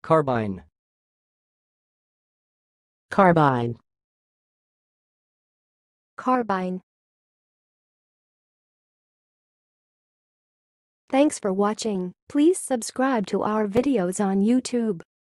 Carbine. Carbine. Carbine. Thanks for watching. Please subscribe to our videos on YouTube.